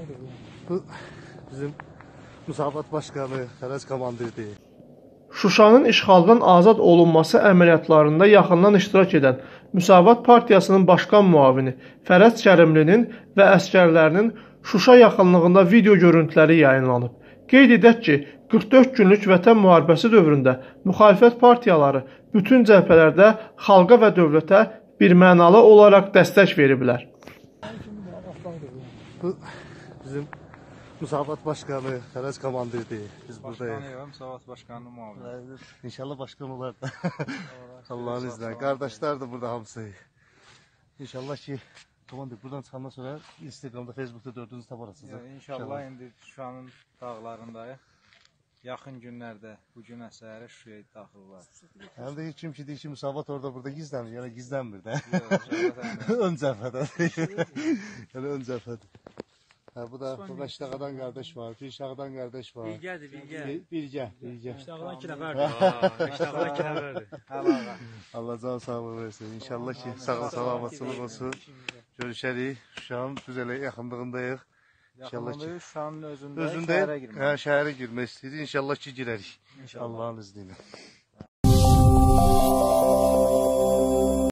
Bu bizim Müsavat Başkanı, Fərəz komandirdir. Şuşanın işğaldan azad olunması əməliyyatlarında yaxından iştirak edən Müsavat Partiyasının başqan müavini Fərəz Kərimlinin və əsgərlərinin Şuşa yaxınlığında video görüntüləri yayınlanıb. Qeyd edək ki, 44 günlük Vətən müharibəsi dövründə müxalifət partiyaları bütün cəbhələrdə xalqa və dövlətə birmənalı olaraq dəstək veriblər. Bu bizim Müsavat Başkanı, Fərəz komandirdir. Biz buradayıq. Başkanı Müsavat Başkanı müavini. İnşallah başkan olar da. Allah'ın izniyle. Kardeşler de burada hamısı. İnşallah ki komandir buradan çıkandan sonra Instagram'da, Facebook'ta dördünüzü taparasınız. İnşallah indi Şuşanın dağlarındayıq. Yaxın günlərdə bu gün əsərə Şuşaya daxil olar. Hem de kim ki deyir ki Müsavat orada burada gizlenir. Yani gizlenmir de. Yox, Ön cəbhədə. Yani ön cəbhədə. Ha, bu da Məştəqadan qardaş var, Pirşağdan qardaş var. Bilgədir, bilgə. Bilgə. Məştəqadan 2 nəfərdir. Məştəqadan 2 nəfərdir. Allah can sağlığı versin. İnşallah ki sağ salamatçılıq olsun. Görüşərik. Şu an Düzələ yaxınlığındayıq. İnşallah ki Şuşanın özündə özündə şəhərə girmək. şəhərə girmək istəyirik. İnşallah ki girərik. Allah'ın izniyle.